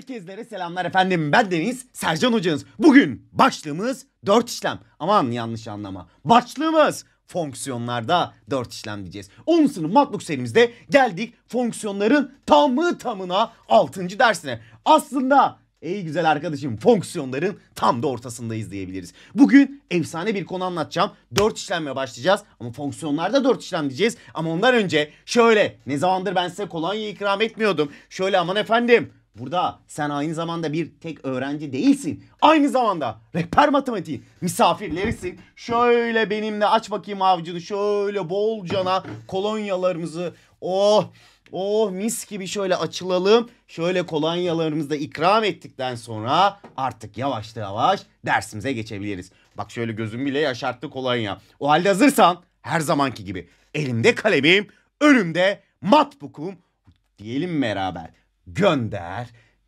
Herkeslere selamlar efendim. Ben Deniz, Sercan hocanız. Bugün başlığımız 4 işlem. Aman yanlış anlama. Başlığımız fonksiyonlarda 4 işlem diyeceğiz. 10. sınıf matematik serimizde geldik fonksiyonların tamı tamına 6. dersine. Aslında ey güzel arkadaşım, fonksiyonların tam da ortasındayız diyebiliriz. Bugün efsane bir konu anlatacağım. 4 işlemle başlayacağız ama fonksiyonlarda 4 işlem diyeceğiz. Ama ondan önce şöyle, ne zamandır ben size kolonya ikram etmiyordum. Şöyle, aman efendim, burada sen aynı zamanda bir tek öğrenci değilsin. Aynı zamanda rehber matematiği misafirlerisin. Şöyle benimle aç bakayım avucunu, şöyle bolcana kolonyalarımızı mis gibi şöyle açılalım. Şöyle kolonyalarımızı da ikram ettikten sonra artık yavaş yavaş dersimize geçebiliriz. Bak şöyle gözüm bile yaşarttı kolonya. O halde hazırsan her zamanki gibi elimde kalemim, önümde matbukum diyelim beraber. Gönder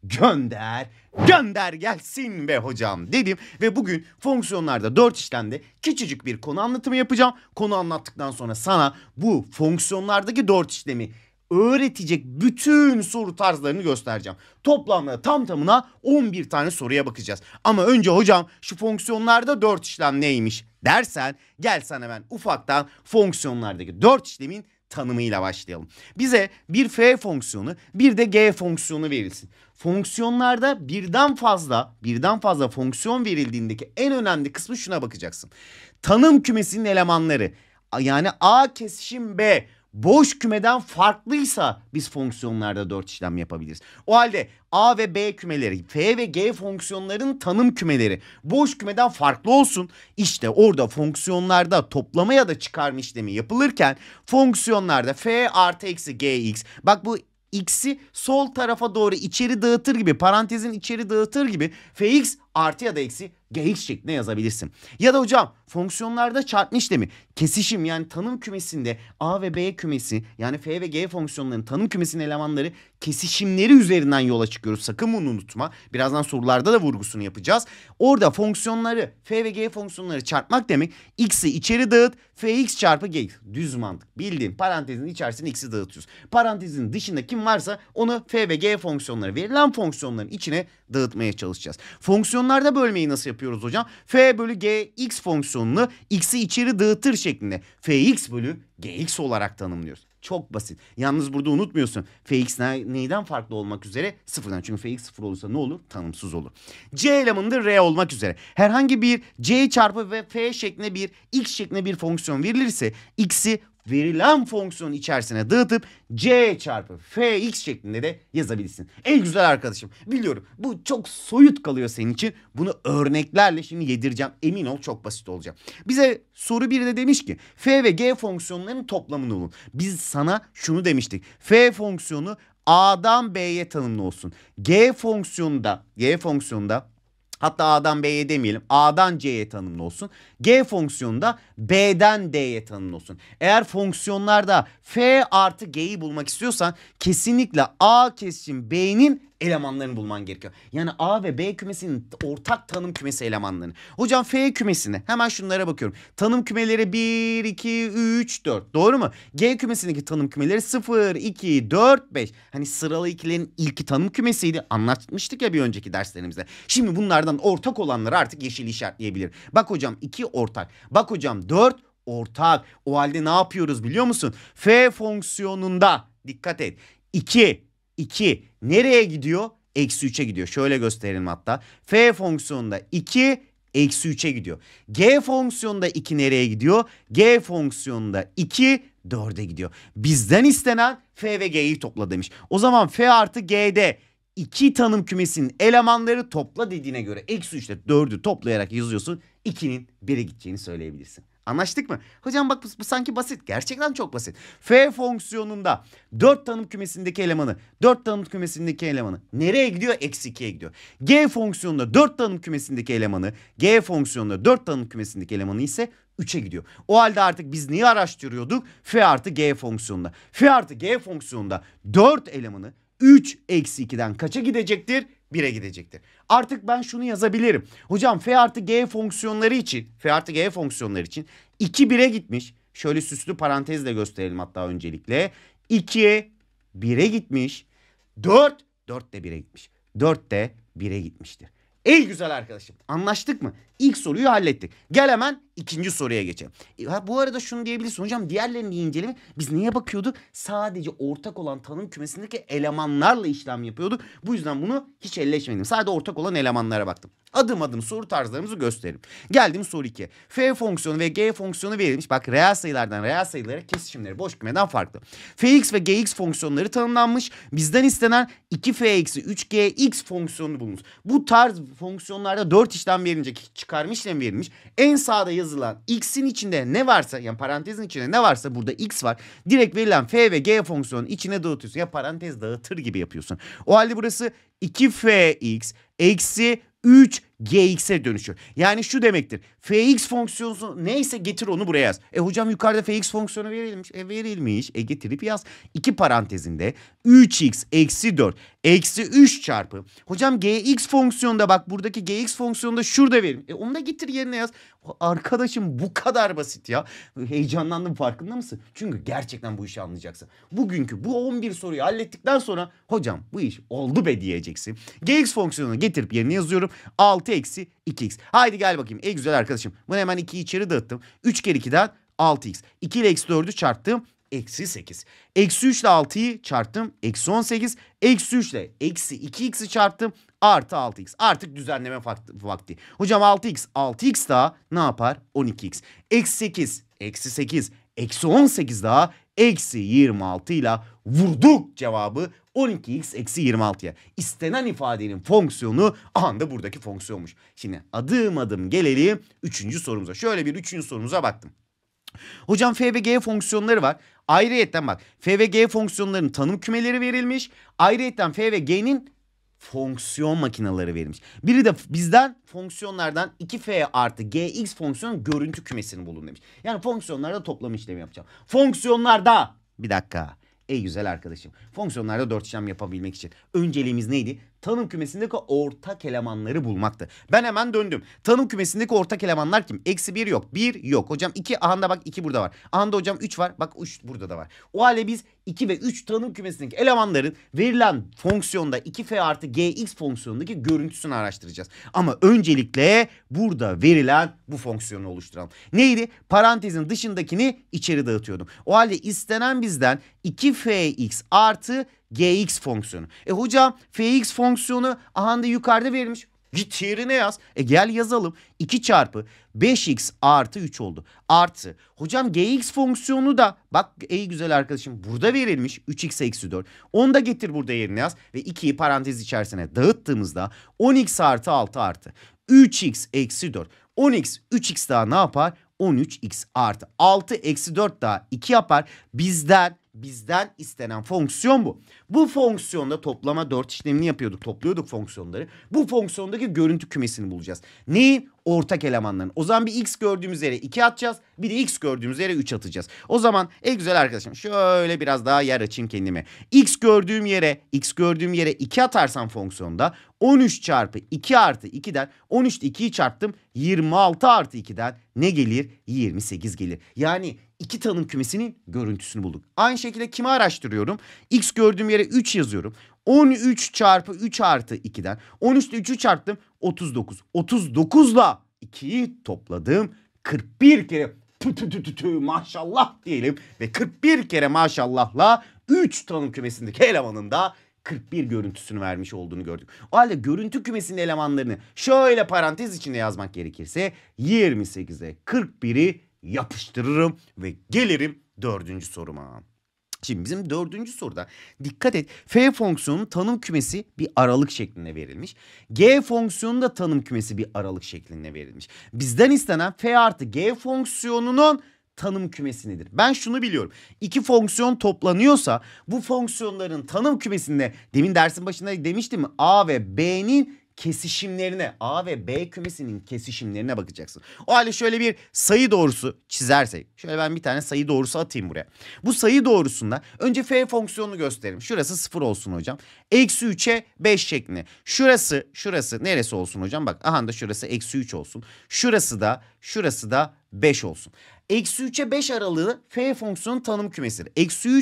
gelsin be hocam dedim ve bugün fonksiyonlarda 4 işlemde küçücük bir konu anlatımı yapacağım. Konu anlattıktan sonra sana bu fonksiyonlardaki 4 işlemi öğretecek bütün soru tarzlarını göstereceğim. Toplamda tamına 11 tane soruya bakacağız. Ama önce hocam şu fonksiyonlarda 4 işlem neymiş dersen, gel sana hemen ufaktan fonksiyonlardaki 4 işlemin tanımıyla başlayalım. Bize bir f fonksiyonu, bir de g fonksiyonu verilsin. Fonksiyonlarda birden fazla fonksiyon verildiğindeki en önemli kısmı şuna bakacaksın. Tanım kümesinin elemanları, yani a kesişim b boş kümeden farklıysa biz fonksiyonlarda 4 işlem yapabiliriz. O halde a ve b kümeleri, f ve g fonksiyonların tanım kümeleri boş kümeden farklı olsun. İşte orada fonksiyonlarda toplama ya da çıkarma işlemi yapılırken fonksiyonlarda f artı eksi gx, bak bu x'i sol tarafa doğru içeri dağıtır gibi, parantezin içeri dağıtır gibi fx artı ya da eksi gx şeklinde yazabilirsin. Ya da hocam fonksiyonlarda çarpma işlemi, kesişim, yani tanım kümesinde a ve b kümesi, yani f ve g fonksiyonlarının tanım kümesinin elemanları kesişimleri üzerinden yola çıkıyoruz. Sakın bunu unutma. Birazdan sorularda da vurgusunu yapacağız. Orada fonksiyonları, f ve g fonksiyonları çarpmak demek x'i içeri dağıt, fx çarpı gx. Düz mantık. Bildiğin parantezin içerisine x'i dağıtıyoruz. Parantezin dışında kim varsa onu f ve g fonksiyonları, verilen fonksiyonların içine dağıtmaya çalışacağız. Fonksiyonlarda bölmeyi nasıl yapıyoruz hocam? F bölü gx fonksiyonunu x'i içeri dağıtır şeklinde fx bölü gx olarak tanımlıyoruz. Çok basit. Yalnız burada unutmuyorsun. Fx neyden farklı olmak üzere? Sıfırdan. Çünkü fx sıfır olursa ne olur? Tanımsız olur. C elemanında r olmak üzere herhangi bir c çarpı ve f şeklinde bir x şeklinde bir fonksiyon verilirse x'i verilen fonksiyonun içerisine dağıtıp c çarpı fx şeklinde de yazabilirsin. Ey güzel arkadaşım, biliyorum bu çok soyut kalıyor senin için. Bunu örneklerle şimdi yedireceğim. Emin ol çok basit olacak. Bize soru 1'de demiş ki f ve g fonksiyonlarının toplamını bulun. Biz sana şunu demiştik. F fonksiyonu a'dan b'ye tanımlı olsun. G fonksiyonunda hatta A'dan B'ye demeyelim, A'dan C'ye tanımlı olsun. G fonksiyonunda B'den D'ye tanımlı olsun. Eğer fonksiyonlarda F artı G'yi bulmak istiyorsan kesinlikle A kesişim B'nin elemanlarını bulman gerekiyor. Yani A ve B kümesinin ortak tanım kümesi elemanlarını. Hocam F kümesinde hemen şunlara bakıyorum. Tanım kümeleri 1, 2, 3, 4. Doğru mu? G kümesindeki tanım kümeleri 0, 2, 4, 5. Hani sıralı ikilerin ilki tanım kümesiydi. Anlatmıştık ya bir önceki derslerimizde. Şimdi bunlardan ortak olanları artık yeşil işaretleyebilir. Bak hocam 2 ortak. Bak hocam 4 ortak. O halde ne yapıyoruz biliyor musun? F fonksiyonunda dikkat et. 2 nereye gidiyor? Eksi 3'e gidiyor. Şöyle gösterelim hatta. F fonksiyonunda 2 eksi 3'e gidiyor. G fonksiyonunda 2 nereye gidiyor? G fonksiyonunda 2 4'e gidiyor. Bizden istenen F ve G'yi topla demiş. O zaman F artı G'de 2 tanım kümesinin elemanları topla dediğine göre eksi 3'te 4'ü toplayarak yazıyorsun. 2'nin 1'e gideceğini söyleyebilirsin. Anlaştık mı? Hocam bak bu sanki basit. Gerçekten çok basit. F fonksiyonunda 4 tanım kümesindeki elemanı nereye gidiyor? Eksi 2'ye gidiyor. G fonksiyonunda 4 tanım kümesindeki elemanı ise 3'e gidiyor. O halde artık biz neyi araştırıyorduk? F artı G fonksiyonunda. F artı G fonksiyonunda 4 elemanı 3 eksi 2'den kaça gidecektir? 1'e gidecektir. Artık ben şunu yazabilirim. Hocam F artı G fonksiyonları için 2 1'e gitmiş. Şöyle süslü parantezle gösterelim hatta öncelikle. 2 1'e gitmiş. 4 de 1'e gitmiş. 4 de 1'e gitmiştir. Ey güzel arkadaşım, anlaştık mı? İlk soruyu hallettik. Gel hemen ikinci soruya geçelim. Bu arada şunu diyebilirsin hocam, diğerlerini inceleme. Biz neye bakıyorduk? Sadece ortak olan tanım kümesindeki elemanlarla işlem yapıyorduk. Bu yüzden bunu hiç elleşmedim. Sadece ortak olan elemanlara baktım. Adım adım soru tarzlarımızı gösterelim. Geldim soru 2. F fonksiyonu ve G fonksiyonu verilmiş. Bak, reel sayılardan reel sayılara kesişimleri boş kümeden farklı. Fx ve Gx fonksiyonları tanımlanmış. Bizden istenen 2f-3gx fonksiyonu bulunuz. Bu tarz fonksiyonlarda 4 işlem verilecek. Çıkarma işlemi verilmiş. En sağda yazılan x'in içinde ne varsa, yani parantezin içinde ne varsa, burada x var. Direkt verilen f ve g fonksiyonun içine dağıtıyorsun. Ya parantez dağıtır gibi yapıyorsun. O halde burası 2fx eksi 3gx'e dönüşüyor. Yani şu demektir. Fx fonksiyonu neyse getir onu buraya yaz. Hocam yukarıda fx fonksiyonu verilmiş. Verilmiş. Getirip yaz. 2 parantezinde 3x eksi 4 eksi 3 çarpı. Hocam gx fonksiyonunda, bak buradaki gx fonksiyonunda şurada verin. Onu da getir yerine yaz. Arkadaşım bu kadar basit ya. Heyecanlandım, farkında mısın? Çünkü gerçekten bu işi anlayacaksın. Bugünkü bu 11 soruyu hallettikten sonra hocam bu iş oldu be diyeceksin. Gx fonksiyonunu getirip yerine yazıyorum. 6 eksi 2x. Haydi gel bakayım. Ey güzel arkadaşım. Bunu hemen 2'yi içeri dağıttım. 3 kere 2'den 6x. 2 ile eksi 4'ü çarptım. Eksi 8. Eksi 3 ile 6'yı çarptım. Eksi 18. Eksi 3 ile eksi 2x'i çarptım. Artı 6x. Artık düzenleme vakti. Hocam 6x. 6x daha ne yapar? 12x. Eksi 8. Eksi 8. Eksi 18 daha eksi 26 ile vurduk cevabı 12x eksi 26'ya. İstenen ifadenin fonksiyonu anda buradaki fonksiyonmuş. Şimdi adım adım gelelim 3. sorumuza. Şöyle bir 3. sorumuza baktım. Hocam f ve g fonksiyonları var. Ayrıyetten bak, f ve g fonksiyonlarının tanım kümeleri verilmiş. Ayrıyetten f ve g'nin fonksiyon makineleri verilmiş. Biri de bizden fonksiyonlardan 2f artı gx fonksiyon görüntü kümesini bulun demiş. Yani fonksiyonlarda toplam işlemi yapacağım. Fonksiyonlarda bir dakika. Ey güzel arkadaşım. Fonksiyonlarda 4 işlem yapabilmek için önceliğimiz neydi? Tanım kümesindeki ortak elemanları bulmaktı. Ben hemen döndüm. Tanım kümesindeki ortak elemanlar kim? Eksi 1 yok. 1 yok. Hocam 2, ahanda bak 2 burada var. Ahanda hocam 3 var. Bak 3 burada da var. O halde biz 2 ve 3 tanım kümesindeki elemanların verilen fonksiyonda 2f artı gx fonksiyonundaki görüntüsünü araştıracağız. Ama öncelikle burada verilen bu fonksiyonu oluşturalım. Neydi? Parantezin dışındakini içeri dağıtıyordum. O halde istenen bizden 2fx artı gx fonksiyonu. Hocam fx fonksiyonu ahanda yukarıda verilmiş. Git yerine yaz. Gel yazalım. 2 çarpı 5x artı 3 oldu. Artı. Hocam gx fonksiyonu da bak ey güzel arkadaşım burada verilmiş. 3x eksi 4. Onu da getir burada yerine yaz. Ve 2'yi parantez içerisine dağıttığımızda 10x artı 6 artı 3x eksi 4. 10x 3x daha ne yapar? 13x artı 6 eksi 4 daha 2 yapar. Bizden istenen fonksiyon bu. Bu fonksiyonda toplama 4 işlemini yapıyorduk. Topluyorduk fonksiyonları. Bu fonksiyondaki görüntü kümesini bulacağız. Neyin? Ortak elemanların. O zaman bir x gördüğümüz yere 2 atacağız. Bir de x gördüğümüz yere 3 atacağız. O zaman güzel arkadaşım şöyle biraz daha yer açayım kendime. X gördüğüm yere 2 atarsam fonksiyonda 13 çarpı 2 artı 2'den 13 ile 2'yi çarptım. 26 artı 2'den ne gelir? 28 gelir. Yani iki tanım kümesinin görüntüsünü bulduk. Aynı şekilde kimi araştırıyorum? X gördüğüm yere 3 yazıyorum. 13 çarpı 3 artı 2'den 13 ile 3'ü çarptım. 39. 39'la 2'yi topladım. 41 kere maşallah diyelim. Ve 41 kere maşallahla 3 tanım kümesindeki elemanın da 41 görüntüsünü vermiş olduğunu gördük. O halde görüntü kümesinin elemanlarını şöyle parantez içinde yazmak gerekirse 28'e 41'i yapıştırırım ve gelirim 4. soruma. Şimdi bizim 4. soruda dikkat et, f fonksiyonunun tanım kümesi bir aralık şeklinde verilmiş. G fonksiyonunun da tanım kümesi bir aralık şeklinde verilmiş. Bizden istenen f artı g fonksiyonunun tanım kümesi nedir? Ben şunu biliyorum. İki fonksiyon toplanıyorsa bu fonksiyonların tanım kümesinde demin dersin başında demiştim A ve B'nin kesişimlerine, A ve B kümesinin kesişimlerine bakacaksın. O halde şöyle bir sayı doğrusu çizersek. Şöyle ben bir tane sayı doğrusu atayım buraya. Bu sayı doğrusunda önce f fonksiyonunu göstereyim. Şurası 0 olsun hocam. Eksi 3'e 5 şeklinde. Şurası neresi olsun hocam? Bak aha da şurası eksi 3 olsun. Şurası da 5 olsun. Eksi 3'e 5 aralığı f fonksiyonun tanım kümesidir. Eksi 3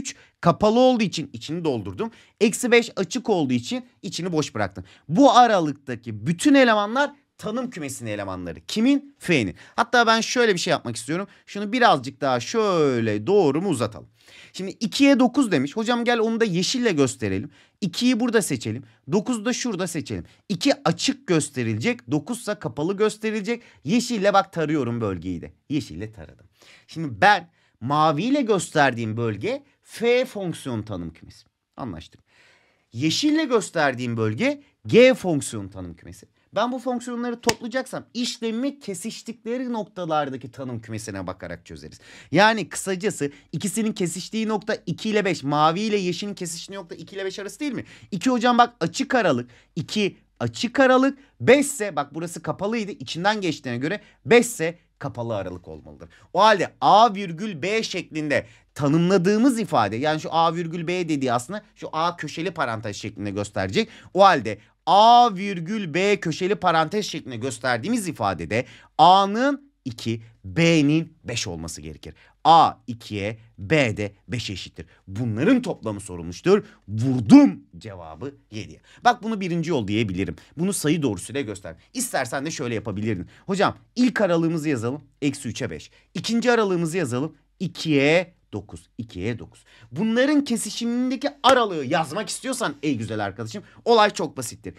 kapalı olduğu için içini doldurdum. Eksi 5 açık olduğu için içini boş bıraktım. Bu aralıktaki bütün elemanlar tanım kümesinin elemanları. Kimin? F'nin. Hatta ben şöyle bir şey yapmak istiyorum. Şunu birazcık daha şöyle doğru mu uzatalım. Şimdi 2'ye 9 demiş. Hocam gel onu da yeşille gösterelim. 2'yi burada seçelim. 9'u da şurada seçelim. 2 açık gösterilecek. 9 ise kapalı gösterilecek. Yeşille bak tarıyorum bölgeyi de. Yeşille taradım. Şimdi ben maviyle gösterdiğim bölge F fonksiyon tanım kümesi. Anlaştık. Yeşille gösterdiğim bölge G fonksiyon tanım kümesi. Ben bu fonksiyonları toplayacaksam işlemi kesiştikleri noktalardaki tanım kümesine bakarak çözeriz. Yani kısacası ikisinin kesiştiği nokta 2 ile 5. Mavi ile yeşilin kesiştiği nokta 2 ile 5 arası değil mi? 2 hocam bak açık aralık. 2 açık aralık. 5 ise bak burası kapalıydı. İçinden geçtiğine göre 5 ise kapalı aralık olmalıdır. O halde A virgül B şeklinde tanımladığımız ifade, yani şu A virgül B dediği aslında şu A köşeli parantez şeklinde gösterecek. O halde A virgül B köşeli parantez şeklinde gösterdiğimiz ifadede A'nın 2, B'nin 5 olması gerekir. A 2'ye, B de 5'e eşittir. Bunların toplamı sorulmuştur. Vurdum cevabı 7'ye. Bak bunu birinci yol diyebilirim. Bunu sayı doğrusuyla göster. İstersen de şöyle yapabilirdin. Hocam ilk aralığımızı yazalım. Eksi 3'e 5. İkinci aralığımızı yazalım. 2'ye 9. 2'ye 9. Bunların kesişimindeki aralığı yazmak istiyorsan ey güzel arkadaşım, olay çok basittir.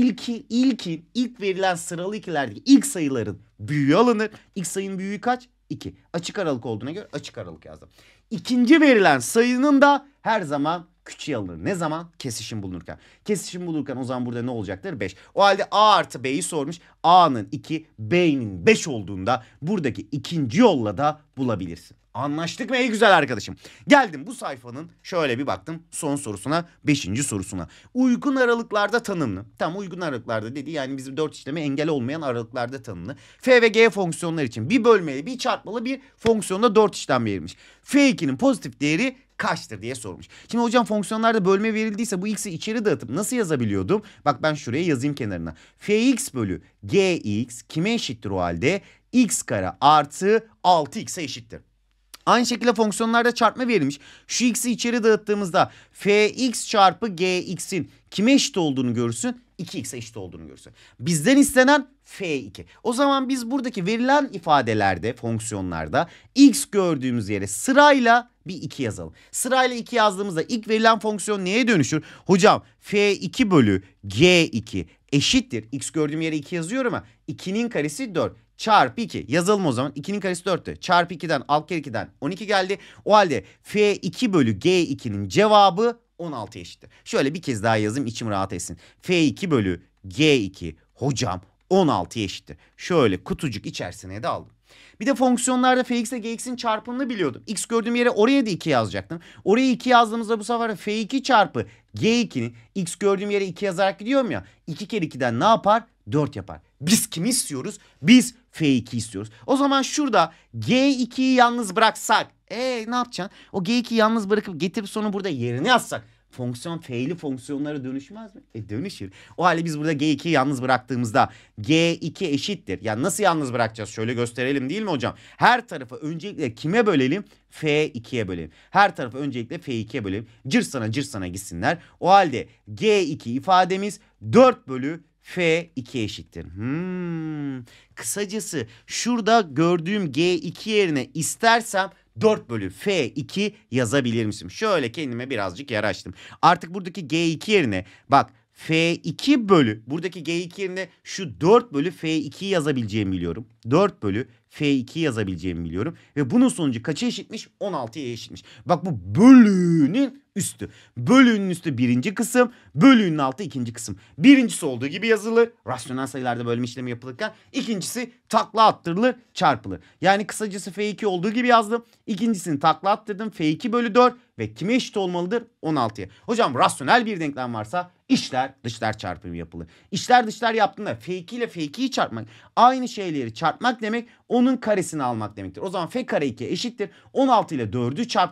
İlk verilen sıralı ikilerdeki ilk sayıların büyüğü alınır. İlk sayının büyüğü kaç? 2. Açık aralık olduğuna göre açık aralık yazdım. İkinci verilen sayının da her zaman küçüğü alınır. Ne zaman? Kesişim bulunurken. Kesişim bulunurken o zaman burada ne olacaktır? 5. O halde A artı B'yi sormuş. A'nın 2, B'nin 5 olduğunda buradaki ikinci yolla da bulabilirsin. Anlaştık mı ey güzel arkadaşım? Geldim bu sayfanın şöyle bir baktım son sorusuna, 5. sorusuna. Uygun aralıklarda tanımlı. Tam uygun aralıklarda dedi, yani bizim 4 işleme engel olmayan aralıklarda tanımlı. F ve G fonksiyonlar için bir bölmeli, bir çarpmalı bir fonksiyonda 4 işlem verilmiş. F2'nin pozitif değeri kaçtır diye sormuş. Şimdi hocam fonksiyonlarda bölme verildiyse bu x'i içeri dağıtıp nasıl yazabiliyordum? Bak ben şuraya yazayım kenarına. Fx bölü gx kime eşittir o halde? X kare artı 6x'e eşittir. Aynı şekilde fonksiyonlarda çarpma verilmiş. Şu x'i içeri dağıttığımızda fx çarpı gx'in kime eşit olduğunu görürsün? 2x'e eşit olduğunu görürsün. Bizden istenen f2. O zaman biz buradaki verilen ifadelerde, fonksiyonlarda x gördüğümüz yere sırayla bir 2 yazalım. Sırayla 2 yazdığımızda ilk verilen fonksiyon neye dönüşür? Hocam f2 bölü g2 eşittir. X gördüğüm yere 2 yazıyorum ama 2'nin karesi 4. Çarpı 2 yazalım o zaman. 2'nin karesi 4'tü. Çarpı 2'den alt kere 2'den 12 geldi. O halde F2 bölü G2'nin cevabı 16 eşittir. Şöyle bir kez daha yazayım içim rahat etsin. F2 bölü G2 hocam 16 eşittir. Şöyle kutucuk içerisine de aldım. Bir de fonksiyonlarda fx ile gx'in çarpımını biliyordum. X gördüğüm yere oraya da 2 yazacaktım. Oraya 2 yazdığımızda bu sefer f2 çarpı g2'nin x gördüğüm yere 2 yazarak gidiyorum ya. 2 kere 2'den ne yapar? 4 yapar. Biz kimi istiyoruz? Biz f2 istiyoruz. O zaman şurada g2'yi yalnız bıraksak. Ne yapacaksın? O g2'yi yalnız bırakıp getirip sonra burada yerine yazsak. Fonksiyon f'li fonksiyonlara dönüşmez mi? Dönüşür. O halde biz burada G2'yi yalnız bıraktığımızda G2 eşittir. Yani nasıl yalnız bırakacağız? Şöyle gösterelim değil mi hocam? Her tarafı öncelikle kime bölelim? F2'ye bölelim. Her tarafı öncelikle F2'ye bölelim. Cır sana gitsinler. O halde G2 ifademiz 4 bölü F2 eşittir. Kısacası şurada gördüğüm G2 yerine istersem 4 bölü F2 yazabilir misin? Şöyle kendime birazcık yer açtım. Artık buradaki G2 yerine bak F2 bölü buradaki G2 yerine şu 4 bölü F2'yi yazabileceğimi biliyorum. 4 bölü F2 yazabileceğimi biliyorum. Ve bunun sonucu kaça eşitmiş? 16'ya eşitmiş. Bak bu bölüğünün üstü. Bölüğünün üstü birinci kısım. Bölüğünün altı ikinci kısım. Birincisi olduğu gibi yazılır. Rasyonel sayılarda bölme işlemi yapılırken. İkincisi takla attırılır, çarpılır. Yani kısacası F2 olduğu gibi yazdım. İkincisini takla attırdım. F2 bölü 4 ve kime eşit olmalıdır? 16'ya. Hocam rasyonel bir denklem varsa içler dışlar çarpımı yapılır. İçler dışlar yaptığında F2 ile F2'yi çarpmak aynı şeyleri çarpmak demek onun karesini almak demektir. O zaman F kare 2 eşittir. 16 ile 4'ü çarptım.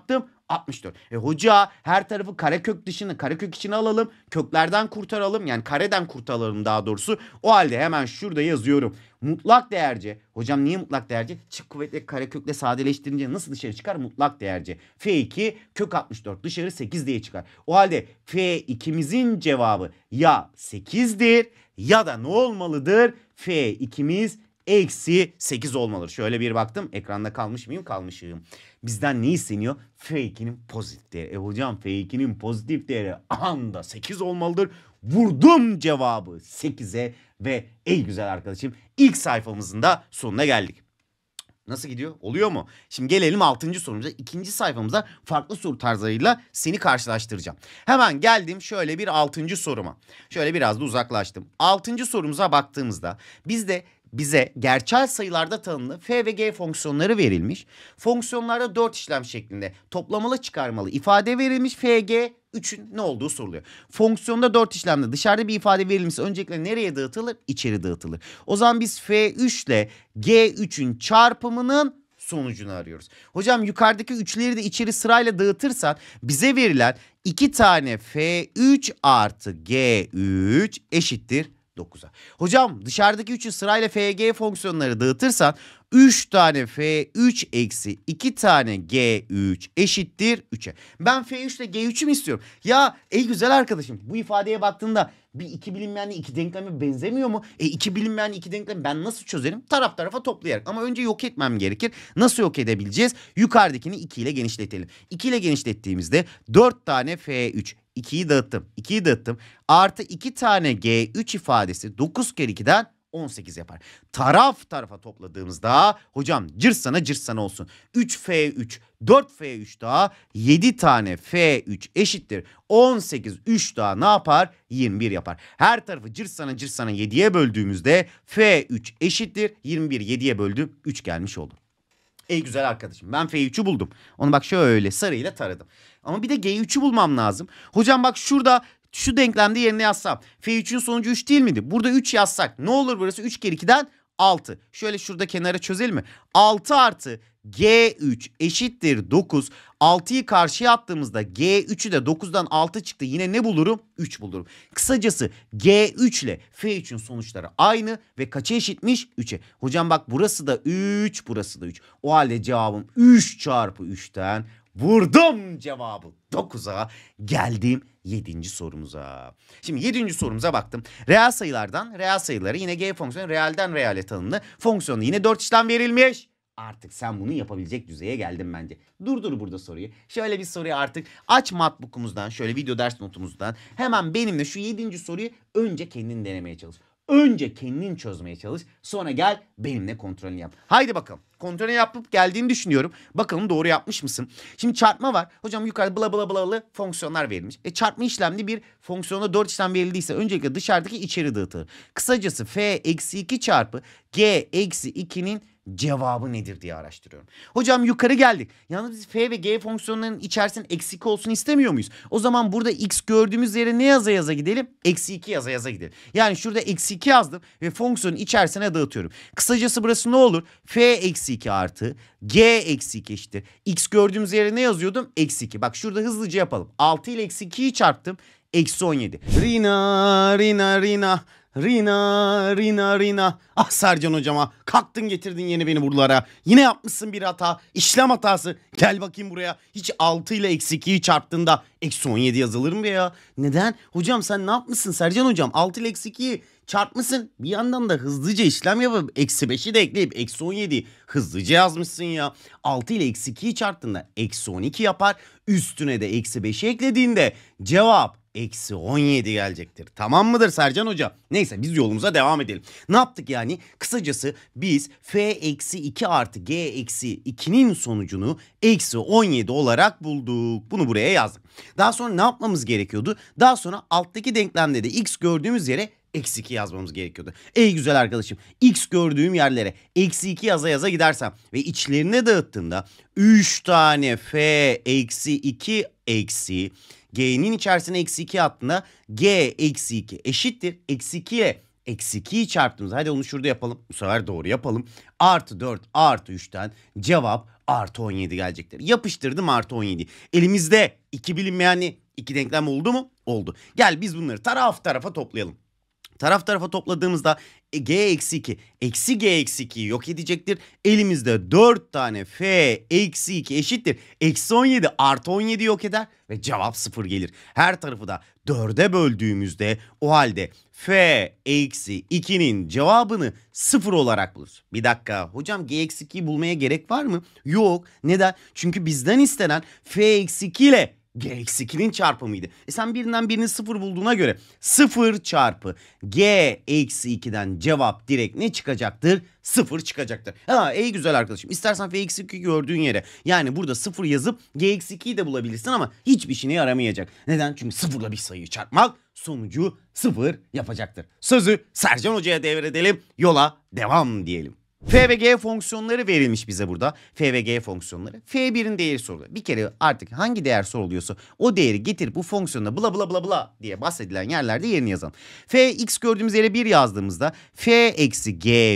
64. Hoca her tarafı karekök dışını karekök içine alalım. Köklerden kurtaralım. Yani kareden kurtaralım daha doğrusu. O halde hemen şurada yazıyorum. Mutlak değerce. Hocam niye mutlak değerce? Çift kuvvetle karekökle sadeleştirince nasıl dışarı çıkar? Mutlak değerce. F2 kök 64 dışarı 8 diye çıkar. O halde F2'mizin cevabı ya 8'dir ya da ne olmalıdır? F2'miz eksi 8 olmalıdır. Şöyle bir baktım. Ekranda kalmış mıyım? Kalmışım. Bizden ne isteniyor? F2'nin pozitif değeri. Hocam F2'nin pozitif değeri anda 8 olmalıdır. Vurdum cevabı 8'e ve ey güzel arkadaşım ilk sayfamızın da sonuna geldik. Nasıl gidiyor? Oluyor mu? Şimdi gelelim 6. sorumuza. 2. sayfamızda farklı soru tarzlarıyla seni karşılaştıracağım. Hemen geldim şöyle bir 6. soruma. Şöyle biraz da uzaklaştım. 6. sorumuza baktığımızda bize gerçel sayılarda tanımlı f ve g fonksiyonları verilmiş. Fonksiyonlarda 4 işlem şeklinde toplamalı çıkarmalı ifade verilmiş. F, G, 3'ün ne olduğu soruluyor. Fonksiyonda 4 işlemde dışarıda bir ifade verilmişse öncelikle nereye dağıtılır? İçeri dağıtılır. O zaman biz F3 ile G3'ün çarpımının sonucunu arıyoruz. Hocam yukarıdaki 3'leri de içeri sırayla dağıtırsan bize verilen 2 tane F3 artı G3 eşittir 9'a. Hocam dışarıdaki 3'ü sırayla FG fonksiyonları dağıtırsan 3 tane F3 eksi 2 tane G3 eşittir 3'e. Ben F3 ile G3'ü mü istiyorum? Ya ey güzel arkadaşım bu ifadeye baktığında bir iki bilinmeyenli iki denkleme benzemiyor mu? İki bilinmeyenli iki denklemi ben nasıl çözerim? Taraf tarafa toplayarak. Ama önce yok etmem gerekir. Nasıl yok edebileceğiz? Yukarıdakini 2 ile genişletelim. 2 ile genişlettiğimizde 4 tane F3. 2'yi dağıttım. 2'yi dağıttım. Artı 2 tane G3 ifadesi 9 kere 2'den 18 yapar. Taraf tarafa topladığımızda hocam cırsana cırsana olsun. 3F3, 4F3 daha 7 tane F3 eşittir. 18, 3 daha ne yapar? 21 yapar. Her tarafı cırsana cırsana 7'ye böldüğümüzde F3 eşittir. 21 7'ye böldüm 3 gelmiş oldu. Ey güzel arkadaşım ben F3'ü buldum. Onu bak şöyle sarıyla taradım. Ama bir de G3'ü bulmam lazım. Hocam bak şurada şu denklemde yerine yazsam. F3'ün sonucu 3 değil miydi? Burada 3 yazsak ne olur burası? 3 kere 2'den 6. Şöyle şurada kenara çözelim mi? 6 artı G3 eşittir 9. 6'yı karşıya attığımızda G3'ü de 9'dan 6 çıktı. Yine ne bulurum? 3 bulurum. Kısacası G3 ile F3'ün sonuçları aynı ve kaça eşitmiş? 3'e. Hocam bak burası da 3, burası da 3. O halde cevabım 3 çarpı 3'ten vurdum cevabı 9'a. Geldim 7. sorumuza. Şimdi 7. sorumuza baktım. Reel sayılardan reel sayıları yine G fonksiyonu reelden reale tanımlı. Fonksiyonda yine 4 işlem verilmiş. Artık sen bunu yapabilecek düzeye geldin bence. Durdur burada soruyu. Şöyle bir soruyu artık aç matbukumuzdan, şöyle video ders notumuzdan hemen benimle şu 7. soruyu önce kendin denemeye çalış. Önce kendin çözmeye çalış. Sonra gel benimle kontrolünü yap. Haydi bakalım. Kontrolünü yapıp geldiğini düşünüyorum. Bakalım doğru yapmış mısın? Şimdi çarpma var. Hocam yukarıda bla bla blalı fonksiyonlar verilmiş. Çarpma işlemli bir fonksiyonda 4 işlem verildiyse öncelikle dışarıdaki içeri dağıtılır. Kısacası f eksi 2 çarpı g eksi 2'nin cevabı nedir diye araştırıyorum. Hocam yukarı geldik. Yalnız biz f ve g fonksiyonlarının içerisinde eksi 2 olsun istemiyor muyuz? O zaman burada x gördüğümüz yere ne yaza yaza gidelim? Eksi 2 yaza yaza gidelim. Yani şurada eksi 2 yazdım ve fonksiyonun içerisine dağıtıyorum. Kısacası burası ne olur? F eksi 2 artı g eksi 2 eşittir. X gördüğümüz yere ne yazıyordum? Eksi 2. Bak şurada hızlıca yapalım. 6 ile eksi 2'yi çarptım. Eksi 17. Rina, Rina, Rina. Rina, Rina, Rina. Ah Sercan hocama kalktın getirdin yeni beni buralara. Yine yapmışsın bir hata. İşlem hatası. Gel bakayım buraya. Hiç 6 ile eksi 2'yi çarptığında eksi 17 yazılır mı ya? Neden? Hocam sen ne yapmışsın Sercan hocam? 6 ile eksi 2'yi çarpmışsın. Bir yandan da hızlıca işlem yapıp eksi 5'i de ekleyip eksi 17'yi hızlıca yazmışsın ya. 6 ile eksi 2'yi çarptığında eksi 12 yapar. Üstüne de eksi 5'i eklediğinde cevap eksi 17 gelecektir. Tamam mıdır Sercan Hoca? Neyse biz yolumuza devam edelim. Ne yaptık yani? Kısacası biz f eksi 2 artı g eksi 2'nin sonucunu eksi 17 olarak bulduk. Bunu buraya yazdım. Daha sonra ne yapmamız gerekiyordu? Daha sonra alttaki denklemde de x gördüğümüz yere eksi 2 yazmamız gerekiyordu. Ey güzel arkadaşım, x gördüğüm yerlere eksi 2 yaza yaza gidersem ve içlerine dağıttığımda 3 tane f eksi 2 eksi g'nin içerisine eksi 2 attığında g eksi 2 eşittir. Eksi 2 ile eksi 2'yi çarptığımızda hadi onu şurada yapalım. Bu sefer doğru yapalım. Artı 4 artı 3'ten cevap artı 17 gelecektir. Yapıştırdım artı 17. Elimizde iki bilinmeyenli iki denklem oldu mu? Oldu. Gel biz bunları taraf tarafa toplayalım. Taraf tarafa topladığımızda g eksi 2 eksi g eksi 2'yi yok edecektir. Elimizde 4 tane f eksi 2 eşittir. Eksi 17 artı 17 yok eder ve cevap 0 gelir. Her tarafı da 4'e böldüğümüzde o halde f eksi 2'nin cevabını 0 olarak buluruz. Bir dakika hocam g eksi 2'yi bulmaya gerek var mı? Yok. Neden? Çünkü bizden istenen f eksi 2 ile g eksi 2'nin çarpımıydı. Sen birinden birini 0 bulduğuna göre 0 çarpı g eksi 2'den cevap direkt ne çıkacaktır? 0 çıkacaktır. Ey güzel arkadaşım, İstersen f eksi 2 gördüğün yere yani burada 0 yazıp g eksi 2'yi de bulabilirsin ama hiçbir işine yaramayacak. Neden? Çünkü 0'la bir sayıyı çarpmak sonucu 0 yapacaktır. Sözü Sercan Hoca'ya devredelim, yola devam diyelim. F ve G fonksiyonları verilmiş bize burada. F ve G fonksiyonları. F1'in değeri soruluyor. Bir kere artık hangi değer soruluyorsa o değeri getirip bu fonksiyonda bla bla bla bla diye bahsedilen yerlerde yerini yazalım. F x gördüğümüz yere 1 yazdığımızda F eksi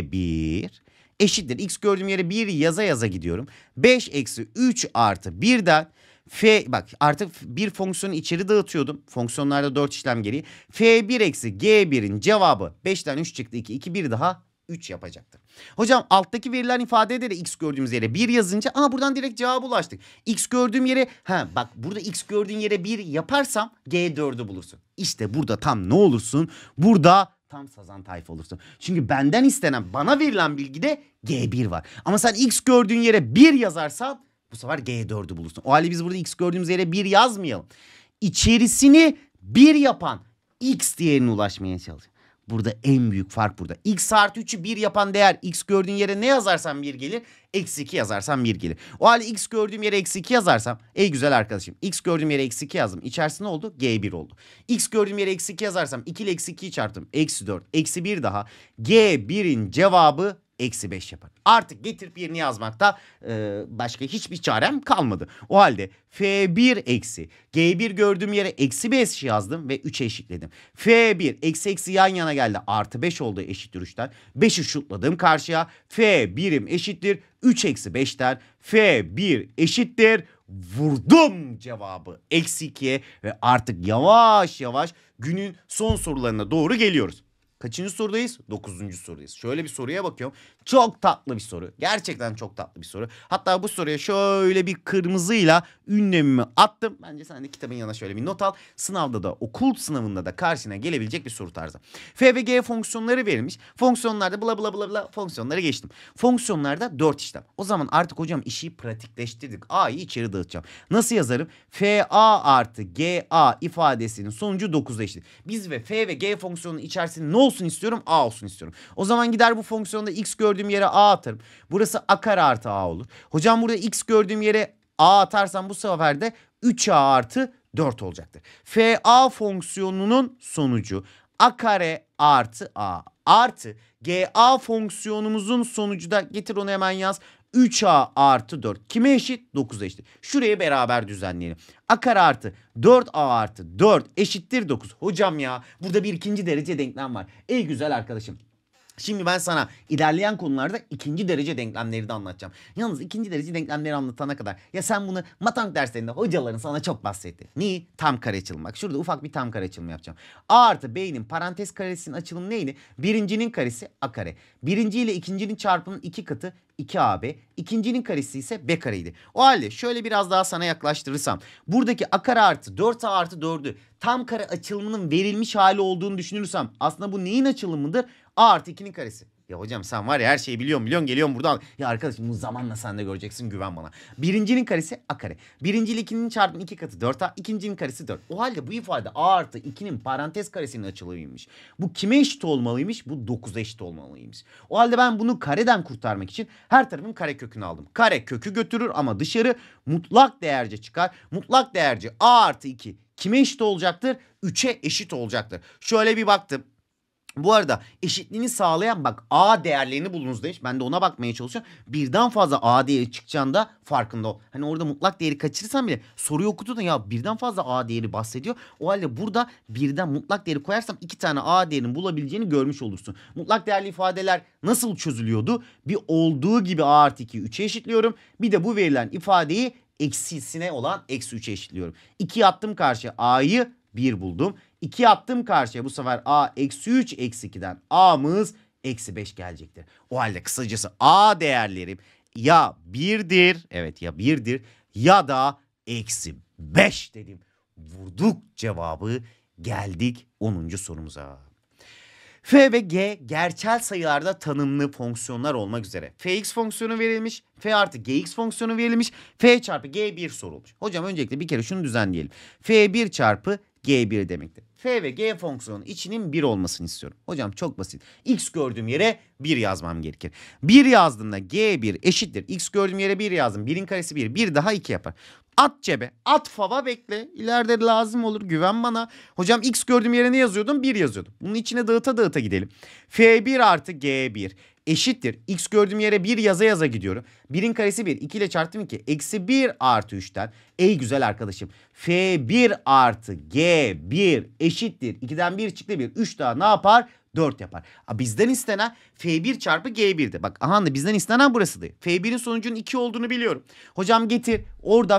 G1 eşittir. X gördüğüm yere 1 yaza yaza gidiyorum. 5 eksi 3 artı 1'den bak artık bir fonksiyonu içeri dağıtıyordum. Fonksiyonlarda 4 işlem gereği. F1 eksi G1'in cevabı 5'ten 3 çıktı 2. 2 1 daha 3 yapacaktır. Hocam alttaki verilen ifadede de x gördüğümüz yere 1 yazınca buradan direkt cevaba ulaştık. X gördüğüm yere bak burada x gördüğün yere 1 yaparsam G4'ü bulursun. İşte burada tam ne olursun? Burada tam sazan tayfa olursun. Çünkü benden istenen, bana verilen bilgide G1 var. Ama sen x gördüğün yere 1 yazarsan bu sefer G4'ü bulursun. O halde biz burada x gördüğümüz yere 1 yazmayalım. İçerisini 1 yapan x değerine ulaşmaya çalışalım. Burada en büyük fark burada. X artı 3'ü 1 yapan değer x gördüğün yere ne yazarsan 1 gelir. Eksi 2 yazarsan 1 gelir. O halde x gördüğüm yere eksi 2 yazarsam ey güzel arkadaşım x gördüğüm yere eksi 2 yazdım. İçerisi ne oldu? G1 oldu. X gördüğüm yere eksi 2 yazarsam 2 ile eksi 2'yi çarptım. Eksi 4. Eksi 1 daha. G1'in cevabı eksi 5 yapar. Artık getirip yerini yazmakta başka hiçbir çarem kalmadı. O halde F1 eksi G1 gördüğüm yere eksi 5 yazdım ve 3'e eşitledim. F1 eksi eksi yan yana geldi. Artı 5 oldu eşittir 3'ten. 5'i şutladım karşıya. F1'im eşittir 3 eksi 5'ten. F1 eşittir vurdum cevabı eksi 2'ye ve artık yavaş yavaş günün son sorularına doğru geliyoruz. Kaçıncı sorudayız? 9. sorudayız. Şöyle bir soruya bakıyorum. Çok tatlı bir soru. Gerçekten çok tatlı bir soru. Hatta bu soruya şöyle bir kırmızıyla ünlemimi attım. Bence sen de kitabın yanına şöyle bir not al. Sınavda da, okul sınavında da karşına gelebilecek bir soru tarzı. F ve G fonksiyonları verilmiş. Fonksiyonlarda bla bla bla bla fonksiyonları geçtim. Fonksiyonlarda 4 işlem. O zaman artık hocam işi pratikleştirdik. A'yı içeri dağıtacağım. Nasıl yazarım? FA artı GA ifadesinin sonucu 9'a eşit. Biz F ve G fonksiyonunun içerisinde ne olsun istiyorum? A olsun istiyorum. O zaman gider bu fonksiyonda x gördüğüm yere a atarım. Burası a kare artı a olur. Hocam burada x gördüğüm yere a atarsam bu sefer de 3a artı 4 olacaktır. FA fonksiyonunun sonucu a kare artı a artı GA fonksiyonumuzun sonucu da getir onu hemen yaz. 3a artı 4. Kime eşit? 9'a eşit. Şurayı beraber düzenleyelim. A kare artı 4a artı 4 eşittir 9. Hocam ya burada bir ikinci derece denklem var. Ey güzel arkadaşım. Şimdi ben sana ilerleyen konularda ikinci derece denklemleri de anlatacağım. Yalnız ikinci derece denklemleri anlatana kadar ya sen bunu matematik derslerinde hocaların sana çok bahsetti. Niye? Tam kare açılımı. Bak şurada ufak bir tam kare açılımı yapacağım. A artı B'nin parantez karesinin açılımı neydi? Birincinin karesi A kare. Birinci ile ikincinin çarpımının 2 katı 2AB. İkincinin karesi ise B kareydi. O halde şöyle biraz daha sana yaklaştırırsam. Buradaki A kare artı 4A artı 4'ü tam kare açılımının verilmiş hali olduğunu düşünürsem aslında bu neyin açılımıdır? A artı 2'nin karesi. Ya hocam sen var ya her şeyi biliyorsun geliyorsun buradan. Ya arkadaşım bu zamanla sen de göreceksin, güven bana. Birincinin karesi A kare. Birinci ile ikincinin çarpımı 2 katı 4A. İkincinin karesi 4. O halde bu ifade A artı 2'nin parantez karesinin açılımıymış. Bu kime eşit olmalıymış? Bu 9'a eşit olmalıymış. O halde ben bunu kareden kurtarmak için her tarafın kare kökünü aldım. Kare kökü götürür ama dışarı mutlak değerce çıkar. Mutlak değerce A artı 2 kime eşit olacaktır? 3'e eşit olacaktır. Şöyle bir baktım. Bu arada eşitliğini sağlayan bak A değerlerini bulunuz demiş. Ben de ona bakmaya çalışıyorum. Birden fazla A değeri çıkacağında farkında ol. Hani orada mutlak değeri kaçırırsan bile soruyu okudu da ya birden fazla A değeri bahsediyor. O halde burada birden mutlak değeri koyarsam 2 tane A değerinin bulabileceğini görmüş olursun. Mutlak değerli ifadeler nasıl çözülüyordu? Bir olduğu gibi A artı 2'yi 3'e eşitliyorum. Bir de bu verilen ifadeyi eksisine olan eksi 3'e eşitliyorum. 2'yi attım karşıya, A'yı 1 buldum. 2 attım karşıya, bu sefer A eksi 3 eksi 2'den A'mız eksi 5 gelecektir. O halde kısacası A değerlerim ya 1'dir, evet ya 1'dir ya da eksi 5 dedim. Vurduk cevabı, geldik 10. sorumuza. F ve G gerçel sayılarda tanımlı fonksiyonlar olmak üzere. Fx fonksiyonu verilmiş, F artı Gx fonksiyonu verilmiş, F çarpı G1 sorulmuş. Hocam öncelikle bir kere şunu düzenleyelim. F1 çarpı G1 demektir. F ve G fonksiyonun içinin 1 olmasını istiyorum. Hocam çok basit. X gördüğüm yere 1 yazmam gerekir. 1 yazdığımda G1 eşittir. X gördüğüm yere 1 yazdım. 1'in karesi 1. 1 daha 2 yapar. At cebe. At fava, bekle. İleride lazım olur. Güven bana. Hocam X gördüğüm yere ne yazıyordum? 1 yazıyordum. Bunun içine dağıta dağıta gidelim. F1 artı G1 eşittir. X gördüğüm yere 1 yaza yaza gidiyorum. 1'in karesi 1. 2 ile çarptım 2. Eksi 1 artı 3'ten. Ey güzel arkadaşım. F1 artı G1 eşittir. 2'den 1 çıktı 1. 3 daha ne yapar? 4 yapar. Bizden istenen F1 çarpı G1'de. Bak aha da bizden istenen burasıydı. F1'in sonucunun 2 olduğunu biliyorum. Hocam getir. Orada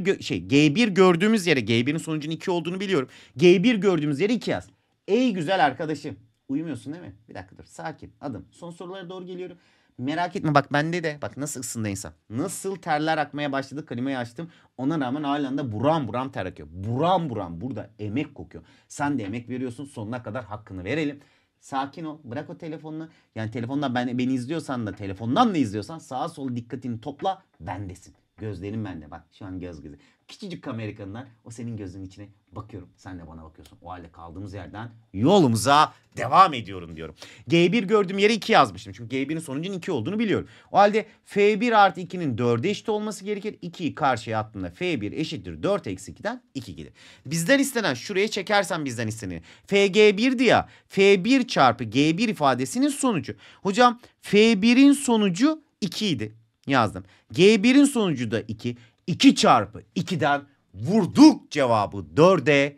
G1 gördüğümüz yere G1'in sonucunun 2 olduğunu biliyorum. G1 gördüğümüz yere 2 yaz. Ey güzel arkadaşım. Uyumuyorsun değil mi? Bir dakika dur. Sakin. Adım. Son sorulara doğru geliyorum. Merak etme bak bende de. Bak nasıl ısındı insan. Nasıl terler akmaya başladı. Klimayı açtım. Ona rağmen halen de buram buram ter akıyor. Buram buram. Burada emek kokuyor. Sen de emek veriyorsun. Sonuna kadar hakkını verelim. Sakin ol. Bırak o telefonunu. Yani telefondan beni izliyorsan da telefondan da izliyorsan sağa sola dikkatini topla. Bendesin. Gözlerim bende. Bak şu an göz göze. Küçücük kamera ekranından o senin gözünün içine bakıyorum. Sen de bana bakıyorsun. O halde kaldığımız yerden yolumuza devam ediyorum diyorum. G1 gördüğüm yere 2 yazmıştım. Çünkü G1'in sonucunun 2 olduğunu biliyorum. O halde F1 artı 2'nin 4'e eşit olması gerekir. 2'yi karşıya attığımda F1 eşittir 4 eksi 2'den 2 gelir. Bizden istenen, şuraya çekersen bizden istenen FG1'di ya. F1 çarpı G1 ifadesinin sonucu. Hocam F1'in sonucu 2 idi. Yazdım. G1'in sonucu da 2. 2 çarpı 2'den vurduk cevabı 4'e.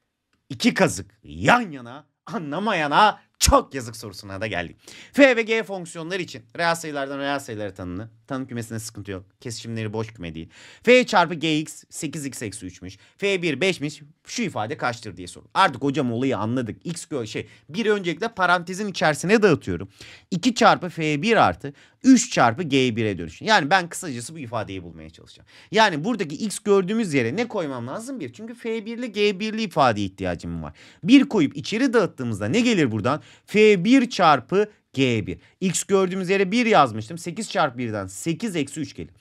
2 kazık yan yana, anlamayana çok yazık sorusuna da geldik. F ve G fonksiyonları için reel sayılardan reel sayılara tanımlı. Tanım kümesinde sıkıntı yok. Kesişimleri boş küme değil. F çarpı Gx 8x eksi 3'müş. F1 5'miş. Şu ifade kaçtır diye sorun. Artık hocam olayı anladık. Bir öncelikle parantezin içerisine dağıtıyorum. 2 çarpı F1 artı 3 çarpı G1'e dönüşün. Yani ben kısacası bu ifadeyi bulmaya çalışacağım. Yani buradaki x gördüğümüz yere ne koymam lazım? 1. Çünkü F1'li G1'li ifadeye ihtiyacım var. 1 koyup içeri dağıttığımızda ne gelir buradan? F1 çarpı G1. X gördüğümüz yere 1 yazmıştım. 8 çarpı 1'den 8 eksi 3 gelir.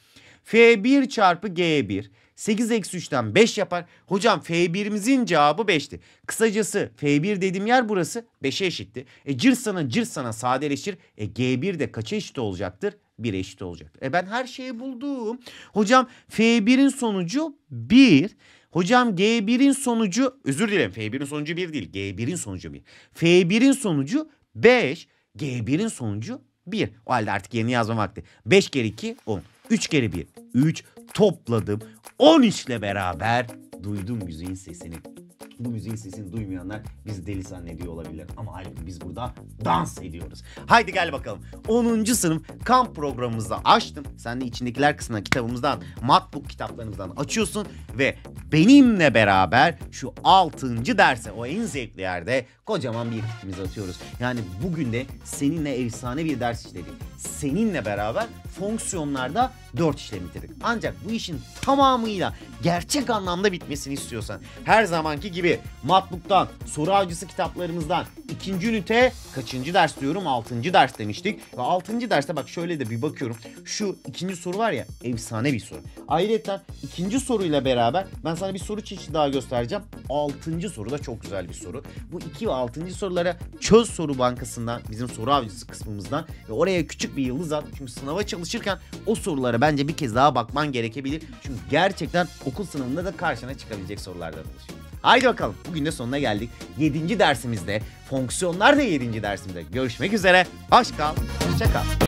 F1 çarpı G1. 8 eksi 3'ten 5 yapar. Hocam F1'imizin cevabı 5'ti. Kısacası F1 dediğim yer burası 5'e eşitti. Cırt sana sadeleşir. G1 de kaça eşit olacaktır? 1'e eşit olacaktır. Ben her şeyi buldum. Hocam F1'in sonucu 1. Hocam G1'in sonucu, özür dilerim, F1'in sonucu 1 değil. G1'in sonucu 1. F1'in sonucu 5. G1'in sonucu 1. O halde artık yeni yazma vakti. 5 kere 2 10. 3 kere 1 3. Topladım. 13 ile beraber duydum müziğin sesini. Bu müziğin sesini duymayanlar bizi deli zannediyor olabilir. Ama halbuki biz burada dans ediyoruz. Haydi gel bakalım. 10. sınıf kamp programımızda açtım. Sen de içindekiler kısmına kitabımızdan, matbook kitaplarımızdan açıyorsun. Ve benimle beraber şu 6. derse, o en zevkli yerde kocaman bir ikimizi atıyoruz. Yani bugün de seninle efsane bir ders işledik. Seninle beraber fonksiyonlarda 4 işlem bitirdik. Ancak bu işin tamamıyla gerçek anlamda bitmesini istiyorsan her zamanki gibi Matbook'tan, soru avcısı kitaplarımızdan 2. ünite kaçıncı ders diyorum? 6. ders demiştik. Ve 6. derste bak şöyle de bir bakıyorum. Şu 2. soru var ya, efsane bir soru. Ayrıca 2. soruyla beraber ben sana bir soru çeşidi daha göstereceğim. 6. soru da çok güzel bir soru. Bu 2 ve 6. sorulara çöz soru bankasından, bizim soru avcısı kısmımızdan ve oraya küçük bir yıldız at. Çünkü sınava çalışırken o sorulara bence bir kez daha bakman gerekebilir. Çünkü gerçekten okul sınavında da karşına çıkabilecek sorulardan oluşuyor. Haydi bakalım, bugün de sonuna geldik. 7. dersimizde, fonksiyonlar da 7. dersimizde görüşmek üzere. Hoş kal, hoşça kal.